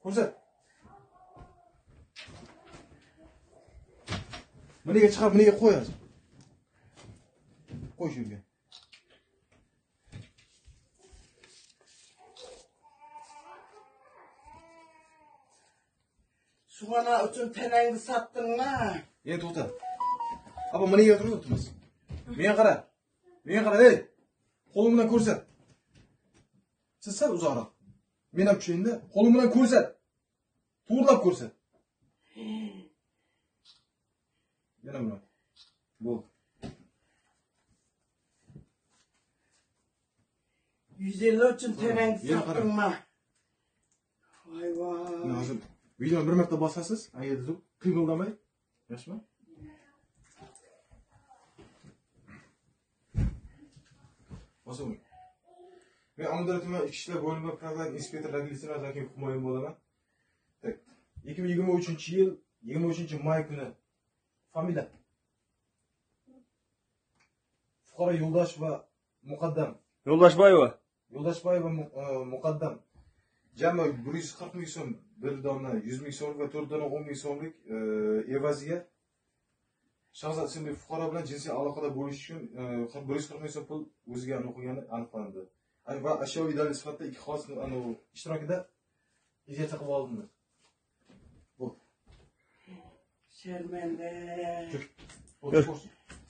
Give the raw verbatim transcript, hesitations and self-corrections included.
Ko'rsat. Meniga chiqar, meniga qo'y hozir. Qo'y shunga. Suvana uchun tanangni satdingmi? Endi to'xta. Apa meniga turib o'tirmiz. Menga qara. Menga qara, ey. Qo'ling bilan ko'rsat. Siz sal uzoqroq. Men ham tushayinda, qo'ling bilan ko'rsat. To'g'rilab ko'rsat. Yana buni. Bu. yuz ellik uchun tanangni satdingmi? Voy voy. Hozir videoni bir marta bosasiz, aytdi, qiyg'ildamay. Yaxshimi? Bosim. Men Amaldor tuman ichki ishlar bo'limi prokuror inspektor Radilsina Zakiyev himoya bo'laman. Tak. ikki ming yigirma uchinchi yil yigirma uchinchi may kuni familiya Fuqaro Yo'ldosh va Muqaddam. Yo'ldoshboyeva. Yo'ldoshboyeva Muqaddam. Jami bir yuz qirq ming so'm, bir dona yuz ming so'm va to'rt dona o'n ming so'mlik evaziga Shahzod ismli fuqaro bilan jinsiy aloqada bo'lish uchun bir yuz qirq ming so'm pul o'ziga o'qigani aniqlandi. Va ashyoviy dalil sifatida ikki xos ishtirokida ijara qilib olindi. Bu. Sharmanda. Ko'r.